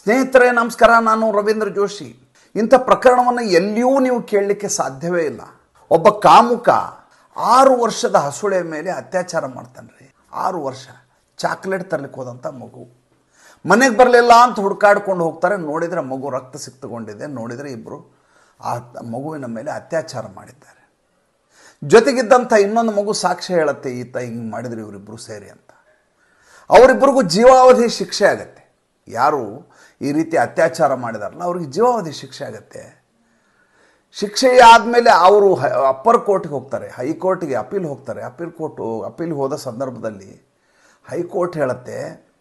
ಸ್ನೇಹಿತರೆ ನಮಸ್ಕಾರ, ನಾನು ರವೀಂದ್ರ ಜೋಶಿ. ಇಂಥ ಪ್ರಕರಣವನ್ನು ಎಲ್ಲಿಯೂ ನೀವು ಕೇಳಲಿಕ್ಕೆ ಸಾಧ್ಯವೇ ಇಲ್ಲ. ಒಬ್ಬ ಕಾಮುಕ 6 ವರ್ಷದ ಹಸುಳೆ ಮೇಲೆ ಅತ್ಯಾಚಾರ ಮಾಡ್ತಾನೆ ರೀ. 6 ವರ್ಷ ಚಾಕ್ಲೇಟ್ ತರಲಿಕ್ಕೆ ಹೋದಂಥ ಮಗು ಮನೆಗೆ ಬರಲಿಲ್ಲ ಅಂತ ಹುಡುಕಾಡ್ಕೊಂಡು ಹೋಗ್ತಾರೆ. ನೋಡಿದರೆ ಮಗು ರಕ್ತ ಸಿಕ್ತಗೊಂಡಿದೆ. ನೋಡಿದರೆ ಇಬ್ಬರು ಆ ಮಗುವಿನ ಮೇಲೆ ಅತ್ಯಾಚಾರ ಮಾಡಿದ್ದಾರೆ. ಜೊತೆಗಿದ್ದಂಥ ಇನ್ನೊಂದು ಮಗು ಸಾಕ್ಷ್ಯ ಹೇಳುತ್ತೆ, ಈತ ಹಿಂಗೆ ಮಾಡಿದ್ರು ಇವರಿಬ್ಬರು ಸೇರಿ ಅಂತ. ಅವರಿಬ್ಬರಿಗೂ ಜೀವಾವಧಿ ಶಿಕ್ಷೆ ಆಗತ್ತೆ. ಯಾರು ಈ ರೀತಿ ಅತ್ಯಾಚಾರ ಮಾಡಿದಾರಲ್ಲ ಅವ್ರಿಗೆ ಜೀವಾವಧಿ ಶಿಕ್ಷೆ ಆಗುತ್ತೆ. ಶಿಕ್ಷೆ ಆದಮೇಲೆ ಅವರು ಅಪ್ಪರ್ ಕೋರ್ಟ್ಗೆ ಹೋಗ್ತಾರೆ, ಹೈಕೋರ್ಟ್ಗೆ ಅಪೀಲ್ ಹೋಗ್ತಾರೆ. ಅಪೀಲ್ ಹೋದ ಸಂದರ್ಭದಲ್ಲಿ ಹೈಕೋರ್ಟ್ ಹೇಳುತ್ತೆ,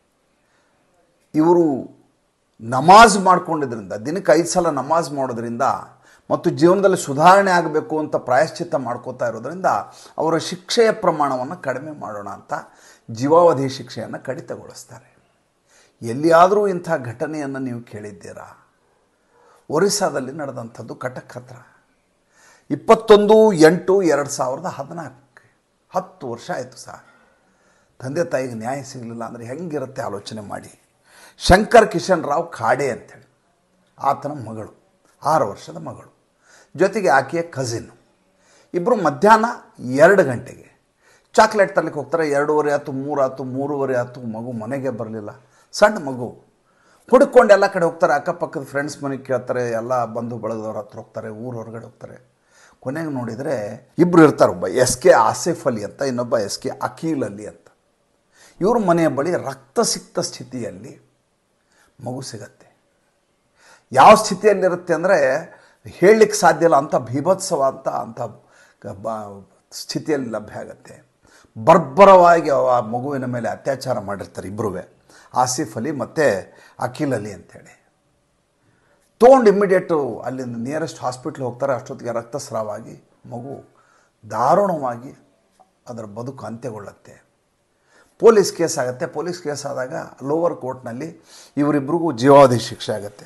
ಇವರು ನಮಾಜ್ ಮಾಡ್ಕೊಂಡಿದ್ರಿಂದ, ದಿನಕ್ಕೆ 5 ಸಲ ನಮಾಜ್ ಮಾಡೋದ್ರಿಂದ ಮತ್ತು ಜೀವನದಲ್ಲಿ ಸುಧಾರಣೆ ಆಗಬೇಕು ಅಂತ ಪ್ರಾಯಶ್ಚಿತ್ತ ಮಾಡ್ಕೋತಾ ಇರೋದ್ರಿಂದ ಅವರ ಶಿಕ್ಷೆಯ ಪ್ರಮಾಣವನ್ನು ಕಡಿಮೆ ಮಾಡೋಣ ಅಂತ ಜೀವಾವಧಿ ಶಿಕ್ಷೆಯನ್ನು ಕಡಿತಗೊಳಿಸ್ತಾರೆ. ಎಲ್ಲಿಯಾದರೂ ಇಂಥ ಘಟನೆಯನ್ನು ನೀವು ಕೇಳಿದ್ದೀರಾ? ಒರಿಸ್ಸಾದಲ್ಲಿ ನಡೆದಂಥದ್ದು ಕಟಕ್ ಹತ್ರ 21/8/2014. 10 ವರ್ಷ ಆಯಿತು ಸರ್. ತಂದೆ ತಾಯಿಗೆ ನ್ಯಾಯ ಸಿಗಲಿಲ್ಲ ಅಂದರೆ ಹೆಂಗಿರುತ್ತೆ ಆಲೋಚನೆ ಮಾಡಿ. ಶಂಕರ್ ಕಿಶನ್ ರಾವ್ ಖಾಡೆ ಅಂಥೇಳಿ ಆತನ ಮಗಳು, 6 ವರ್ಷದ ಮಗಳು, ಜೊತೆಗೆ ಆಕೆಯ ಕಸಿನ್. ಇಬ್ಬರು ಮಧ್ಯಾಹ್ನ 2 ಗಂಟೆಗೆ ಚಾಕ್ಲೇಟ್ ತರಲಿಕ್ಕೆ ಹೋಗ್ತಾರೆ. 2:15 ಆಯ್ತು, 3 ಆಯ್ತು, 3:15 ಆಯ್ತು. ಮಗು ಮನೆಗೆ ಬರಲಿಲ್ಲ. ಸಣ್ಣ ಮಗು ಹುಡುಕೊಂಡು ಎಲ್ಲ ಕಡೆ ಹೋಗ್ತಾರೆ. ಅಕ್ಕಪಕ್ಕದ ಫ್ರೆಂಡ್ಸ್ ಮನೆಗೆ ಕೇಳ್ತಾರೆ, ಎಲ್ಲ ಬಂಧು ಬಳಗದವ್ರ ಹತ್ರ ಹೋಗ್ತಾರೆ, ಊರು ಹೊರಗಡೆ ಹೋಗ್ತಾರೆ. ಕೊನೆಗೆ ನೋಡಿದರೆ ಇಬ್ಬರು ಇರ್ತಾರೆ. ಒಬ್ಬ SK ಆಸಿಫ್ ಅಲಿ ಅಂತ, ಇನ್ನೊಬ್ಬ SK ಅಕೀಲ್ ಅಲಿ ಅಂತ. ಇವ್ರ ಮನೆಯ ಬಳಿ ರಕ್ತಸಿಕ್ತ ಸ್ಥಿತಿಯಲ್ಲಿ ಮಗು ಸಿಗತ್ತೆ. ಯಾವ ಸ್ಥಿತಿಯಲ್ಲಿರುತ್ತೆ ಅಂದರೆ ಹೇಳಲಿಕ್ಕೆ ಸಾಧ್ಯ ಇಲ್ಲ, ಅಂಥ ಭೀಭತ್ಸವ ಅಂಥ ಸ್ಥಿತಿಯಲ್ಲಿ ಲಭ್ಯ ಆಗುತ್ತೆ. ಬರ್ಬರವಾಗಿ ಆ ಮಗುವಿನ ಮೇಲೆ ಅತ್ಯಾಚಾರ ಮಾಡಿರ್ತಾರೆ ಇಬ್ಬರೂ, ಆಸಿಫ್ ಅಲಿ ಮತ್ತು ಅಕೀಲ್ ಅಲಿ ಅಂಥೇಳಿ. ತೊಗೊಂಡು ಇಮ್ಮಿಡಿಯೇಟು ಅಲ್ಲಿಂದ ನಿಯರೆಸ್ಟ್ ಹಾಸ್ಪಿಟ್ಲ್ ಹೋಗ್ತಾರೆ. ಅಷ್ಟೊತ್ತಿಗೆ ರಕ್ತಸ್ರಾವಾಗಿ ಮಗು ದಾರುಣವಾಗಿ ಅದರ ಬದುಕು ಅಂತ್ಯಗೊಳ್ಳುತ್ತೆ. ಪೊಲೀಸ್ ಕೇಸ್ ಆಗುತ್ತೆ. ಪೊಲೀಸ್ ಕೇಸ್ ಆದಾಗ ಲೋವರ್ ಕೋರ್ಟ್ನಲ್ಲಿ ಇವರಿಬ್ಬರಿಗೂ ಜೀವಾವಧಿ ಶಿಕ್ಷೆ ಆಗುತ್ತೆ.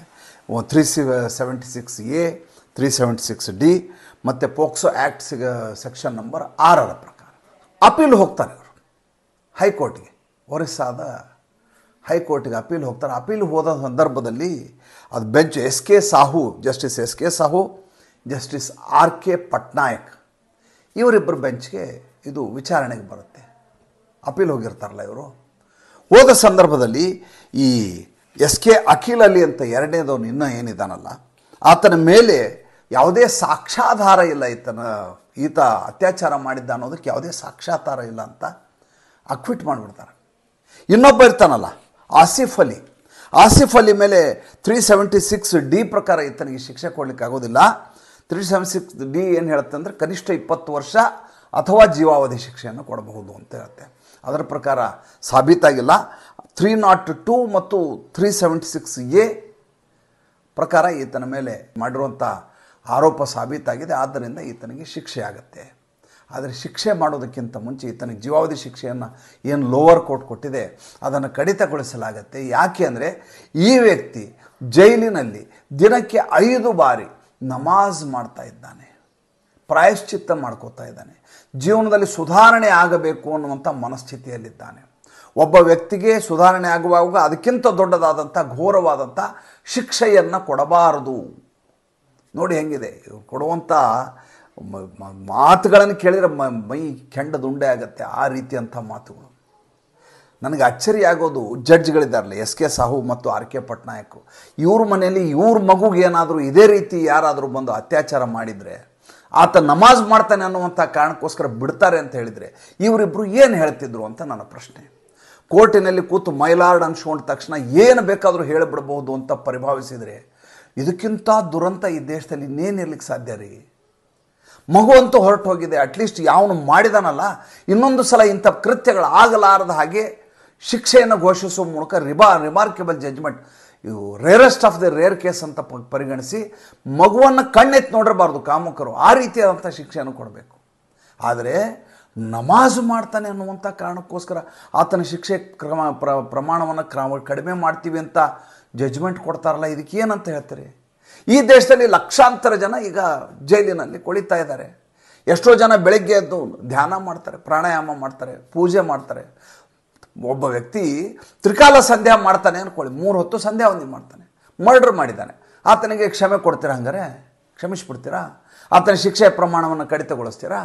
376A, 376D ಮತ್ತು ಪೋಕ್ಸೋ ಆ್ಯಕ್ಟ್ ಸೆಕ್ಷನ್ ನಂಬರ್ 6 ಪ್ರಕಾರ ಅಪೀಲ್ ಹೋಗ್ತಾರೆ ಅವರು ಹೈಕೋರ್ಟ್ಗೆ. ಒರಿಸ್ಸಾದ ಹೈಕೋರ್ಟ್ಗೆ ಅಪೀಲ್ ಹೋಗ್ತಾರೆ. ಅಪೀಲ್ ಹೋದ ಸಂದರ್ಭದಲ್ಲಿ ಅದು bench justice SK Sahu, justice RK Patnaik ಇವರಿಬ್ಬರು ಬೆಂಚ್ಗೆ ಇದು ವಿಚಾರಣೆಗೆ ಬರುತ್ತೆ. ಅಪೀಲ್ ಹೋಗಿರ್ತಾರಲ್ಲ ಇವರು. ಹೋದ ಸಂದರ್ಭದಲ್ಲಿ ಈ SK ಅಕೀಲ್ ಅಲಿ ಅಂತ ಎರಡನೇದವನು ಇನ್ನೂ ಏನಿದ್ದಾನಲ್ಲ, ಆತನ ಮೇಲೆ ಯಾವುದೇ ಸಾಕ್ಷ್ಯಾಧಾರ ಇಲ್ಲ. ಈತ ಅತ್ಯಾಚಾರ ಮಾಡಿದ್ದ ಅನ್ನೋದಕ್ಕೆ ಯಾವುದೇ ಸಾಕ್ಷ್ಯಾಧಾರ ಇಲ್ಲ ಅಂತ ಅಕ್ವಿಟ್ ಮಾಡಿಬಿಡ್ತಾರೆ. ಇನ್ನೊಬ್ಬ ಇರ್ತಾನಲ್ಲ ಆಸಿಫ್ ಅಲಿ ಮೇಲೆ 376D ಪ್ರಕಾರ ಈತನಿಗೆ ಶಿಕ್ಷೆ ಕೊಡಲಿಕ್ಕೆ ಆಗೋದಿಲ್ಲ. 376D ಏನು ಹೇಳುತ್ತೆ ಅಂದರೆ ಕನಿಷ್ಠ 20 ವರ್ಷ ಅಥವಾ ಜೀವಾವಧಿ ಶಿಕ್ಷೆಯನ್ನು ಕೊಡಬಹುದು ಅಂತ ಹೇಳುತ್ತೆ. ಅದರ ಪ್ರಕಾರ ಸಾಬೀತಾಗಿಲ್ಲ. 302 ಮತ್ತು 376A ಪ್ರಕಾರ ಈತನ ಮೇಲೆ ಮಾಡಿರುವಂಥ ಆರೋಪ ಸಾಬೀತಾಗಿದೆ. ಆದ್ದರಿಂದ ಈತನಿಗೆ ಶಿಕ್ಷೆ ಆಗುತ್ತೆ. ಆದರೆ ಶಿಕ್ಷೆ ಮಾಡೋದಕ್ಕಿಂತ ಮುಂಚೆ ಈತನಿಗೆ ಜೀವಾವಧಿ ಶಿಕ್ಷೆಯನ್ನು ಏನು ಲೋವರ್ ಕೋರ್ಟ್ ಕೊಟ್ಟಿದೆ ಅದನ್ನು ಕಡಿತಗೊಳಿಸಲಾಗತ್ತೆ. ಯಾಕೆ ಅಂದರೆ ಈ ವ್ಯಕ್ತಿ ಜೈಲಿನಲ್ಲಿ ದಿನಕ್ಕೆ 5 ಬಾರಿ ನಮಾಜ್ ಮಾಡ್ತಾ ಇದ್ದಾನೆ, ಪ್ರಾಯಶ್ಚಿತ್ತ ಮಾಡ್ಕೋತಾ ಇದ್ದಾನೆ, ಜೀವನದಲ್ಲಿ ಸುಧಾರಣೆ ಆಗಬೇಕು ಅನ್ನುವಂಥ ಮನಸ್ಥಿತಿಯಲ್ಲಿದ್ದಾನೆ. ಒಬ್ಬ ವ್ಯಕ್ತಿಗೆ ಸುಧಾರಣೆ ಆಗುವಾಗ ಅದಕ್ಕಿಂತ ದೊಡ್ಡದಾದಂಥ ಘೋರವಾದಂಥ ಶಿಕ್ಷೆಯನ್ನು ಕೊಡಬಾರದು. ನೋಡಿ ಹೆಂಗಿದೆ ಕೊಡುವಂಥ ಮಾತುಗಳನ್ನು ಕೇಳಿದರೆ ಮೈ ಕೆಂಡದುಂಡೆ ಆಗುತ್ತೆ. ಆ ರೀತಿಯಂಥ ಮಾತುಗಳು. ನನಗೆ ಅಚ್ಚರಿಯಾಗೋದು ಜಡ್ಜ್ಗಳಿದ್ದಾರಲ್ಲ SK ಸಾಹು ಮತ್ತು RK ಪಟ್ನಾಯಕ್, ಇವ್ರ ಮನೆಯಲ್ಲಿ ಇವ್ರ ಮಗುಗೆ ಏನಾದರೂ ಇದೇ ರೀತಿ ಯಾರಾದರೂ ಬಂದು ಅತ್ಯಾಚಾರ ಮಾಡಿದರೆ ಆತ ನಮಾಜ್ ಮಾಡ್ತಾನೆ ಅನ್ನುವಂಥ ಕಾರಣಕ್ಕೋಸ್ಕರ ಬಿಡ್ತಾರೆ ಅಂತ ಹೇಳಿದರೆ ಇವರಿಬ್ಬರು ಏನು ಹೇಳ್ತಿದ್ರು ಅಂತ ನನ್ನ ಪ್ರಶ್ನೆ. ಕೋರ್ಟಿನಲ್ಲಿ ಕೂತು ಮೈಲಾರ್ಡ್ ಅನ್ಸ್ಕೊಂಡ ತಕ್ಷಣ ಏನು ಬೇಕಾದರೂ ಹೇಳಿಬಿಡ್ಬೋದು ಅಂತ ಪರಿಭಾವಿಸಿದರೆ ಇದಕ್ಕಿಂತ ದುರಂತ ಈ ದೇಶದಲ್ಲಿ ಇನ್ನೇನಿರ್ಲಿಕ್ಕೆ ಸಾಧ್ಯ ರೀ? ಮಗು ಅಂತೂ ಹೊರಟು ಹೋಗಿದೆ. ಅಟ್ಲೀಸ್ಟ್ ಯಾವನು ಮಾಡಿದಾನಲ್ಲ ಇನ್ನೊಂದು ಸಲ ಇಂಥ ಕೃತ್ಯಗಳು ಆಗಲಾರದ ಹಾಗೆ ಶಿಕ್ಷೆಯನ್ನು ಘೋಷಿಸುವ ಮೂಲಕ ರಿಮಾರ್ಕೆಬಲ್ ಜಡ್ಜ್ಮೆಂಟ್, ಇವು rarest of the rare case ಅಂತ ಪರಿಗಣಿಸಿ ಮಗುವನ್ನು ಕಣ್ಣೆತ್ತಿ ನೋಡಿರಬಾರ್ದು ಕಾಮುಕರು. ಆ ರೀತಿಯಾದಂಥ ಶಿಕ್ಷೆಯನ್ನು ಕೊಡಬೇಕು. ಆದರೆ ನಮಾಜ್ ಮಾಡ್ತಾನೆ ಅನ್ನುವಂಥ ಕಾರಣಕ್ಕೋಸ್ಕರ ಆತನ ಶಿಕ್ಷೆ ಪ್ರಮಾಣವನ್ನು ಕಡಿಮೆ ಮಾಡ್ತೀವಿ ಅಂತ ಜಡ್ಜ್ಮೆಂಟ್ ಕೊಡ್ತಾರಲ್ಲ, ಇದಕ್ಕೆ ಏನಂತ ಹೇಳ್ತಾರೆ? ಈ ದೇಶದಲ್ಲಿ ಲಕ್ಷಾಂತರ ಜನ ಈಗ ಜೈಲಿನಲ್ಲಿ ಕೊಳಿತಾ ಇದ್ದಾರೆ. ಎಷ್ಟೋ ಜನ ಬೆಳಗ್ಗೆ ಎದ್ದು ಧ್ಯಾನ ಮಾಡ್ತಾರೆ, ಪ್ರಾಣಾಯಾಮ ಮಾಡ್ತಾರೆ, ಪೂಜೆ ಮಾಡ್ತಾರೆ. ಒಬ್ಬ ವ್ಯಕ್ತಿ ತ್ರಿಕಾಲ ಸಂಧ್ಯಾ ಮಾಡ್ತಾನೆ ಅಂದ್ಕೊಳ್ಳಿ, 3 ಹೊತ್ತು ಸಂಧ್ಯಾ ವಂದನೆ ಮಾಡ್ತಾನೆ. ಮರ್ಡರ್ ಮಾಡಿದ್ದಾನೆ, ಆತನಿಗೆ ಕ್ಷಮೆ ಕೊಡ್ತೀರಾ? ಹಂಗಾರೆ ಕ್ಷಮಿಸ್ಬಿಡ್ತೀರಾ? ಆತನ ಶಿಕ್ಷೆ ಪ್ರಮಾಣವನ್ನು ಕಡಿತಗೊಳಿಸ್ತೀರಾ?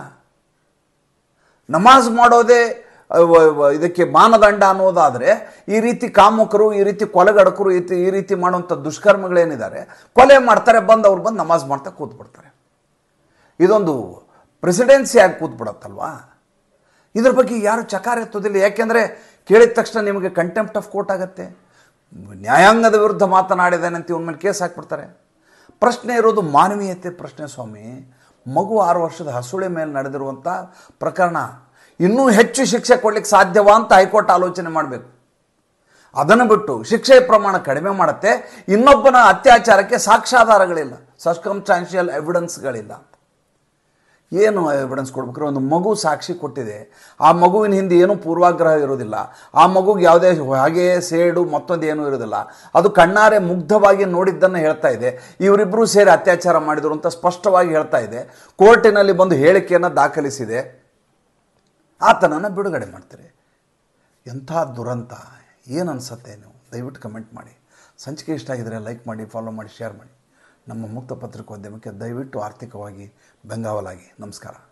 ನಮಾಜ್ ಮಾಡೋದೇ ಇದಕ್ಕೆ ಮಾನದಂಡ ಅನ್ನೋದಾದರೆ, ಈ ರೀತಿ ಕಾಮುಕರು, ಈ ರೀತಿ ಕೊಲೆಗಡಕರು, ಈ ರೀತಿ ಮಾಡುವಂಥ ದುಷ್ಕರ್ಮಗಳೇನಿದ್ದಾರೆ, ಕೊಲೆ ಮಾಡ್ತಾರೆ, ಅವ್ರು ಬಂದು ನಮಾಜ್ ಮಾಡ್ತಾ ಕೂತ್ಬಿಡ್ತಾರೆ. ಇದೊಂದು ಪ್ರೆಸಿಡೆನ್ಸಿ ಆಗಿ ಕೂತ್ಬಿಡತ್ತಲ್ವಾ? ಇದ್ರ ಬಗ್ಗೆ ಯಾರು ಚಕಾರ ಎತ್ತೋದಿಲ್ಲ. ಯಾಕೆಂದರೆ ಕೇಳಿದ ತಕ್ಷಣ ನಿಮಗೆ ಕಂಟೆಂಪ್ಟ್ ಆಫ್ ಕೋರ್ಟ್ ಆಗುತ್ತೆ. ನ್ಯಾಯಾಂಗದ ವಿರುದ್ಧ ಮಾತನಾಡಿದ್ದಾನೆ ಅಂತ ಇವನ ಮೇಲೆ ಕೇಸ್ ಹಾಕ್ಬಿಡ್ತಾರೆ. ಪ್ರಶ್ನೆ ಇರೋದು ಮಾನವೀಯತೆ ಪ್ರಶ್ನೆ ಸ್ವಾಮಿ. ಮಗು 6 ವರ್ಷದ ಹಸುಳೆ ಮೇಲೆ ನಡೆದಿರುವಂಥ ಪ್ರಕರಣ. ಇನ್ನೂ ಹೆಚ್ಚು ಶಿಕ್ಷೆ ಕೊಡ್ಲಿಕ್ಕೆ ಸಾಧ್ಯವಾ ಅಂತ ಹೈಕೋರ್ಟ್ ಆಲೋಚನೆ ಮಾಡಬೇಕು. ಅದನ್ನು ಬಿಟ್ಟು ಶಿಕ್ಷೆಯ ಪ್ರಮಾಣ ಕಡಿಮೆ ಮಾಡುತ್ತೆ, ಇನ್ನೊಬ್ಬನ ಅತ್ಯಾಚಾರಕ್ಕೆ ಸಾಕ್ಷ್ಯಾಧಾರಗಳಿಲ್ಲ, ಸರ್ಕಮ್ಸ್ಟಾನ್ಷಿಯಲ್ ಎವಿಡೆನ್ಸ್ಗಳಿಲ್ಲ. ಏನು ಎವಿಡೆನ್ಸ್ ಕೊಡ್ಬೇಕಾದ್ರೆ ಒಂದು ಮಗು ಸಾಕ್ಷಿ ಕೊಟ್ಟಿದೆ, ಆ ಮಗುವಿನ ಹಿಂದೆ ಏನೂ ಪೂರ್ವಾಗ್ರಹ ಇರೋದಿಲ್ಲ, ಆ ಮಗುಗೆ ಯಾವುದೇ ಹಾಗೆಯೇ ಸೇಡು ಮತ್ತೊಂದು ಏನೂ ಇರೋದಿಲ್ಲ, ಅದು ಕಣ್ಣಾರೆ ಮುಗ್ಧವಾಗಿ ನೋಡಿದ್ದನ್ನು ಹೇಳ್ತಾ ಇದೆ, ಇವರಿಬ್ಬರೂ ಸೇರಿ ಅತ್ಯಾಚಾರ ಮಾಡಿದರು ಅಂತ ಸ್ಪಷ್ಟವಾಗಿ ಹೇಳ್ತಾ ಇದೆ, ಕೋರ್ಟಿನಲ್ಲಿ ಬಂದು ಹೇಳಿಕೆಯನ್ನು ದಾಖಲಿಸಿದೆ, ಆತನನ್ನು ಬಿಡುಗಡೆ ಮಾಡ್ತೀರಿ. ಎಂಥ ದುರಂತ! ಏನು ಅನಿಸುತ್ತೆ? ನೀವು ದಯವಿಟ್ಟು ಕಮೆಂಟ್ ಮಾಡಿ. ಸಂಚಿಕೆ ಇಷ್ಟ ಆಗಿದರೆ ಲೈಕ್ ಮಾಡಿ, ಫಾಲೋ ಮಾಡಿ, ಶೇರ್ ಮಾಡಿ. ನಮ್ಮ ಮುಕ್ತ ಪತ್ರಿಕೋದ್ಯಮಕ್ಕೆ ದಯವಿಟ್ಟು ಆರ್ಥಿಕವಾಗಿ ಬೆಂಗಾವಲಾಗಿ. ನಮಸ್ಕಾರ.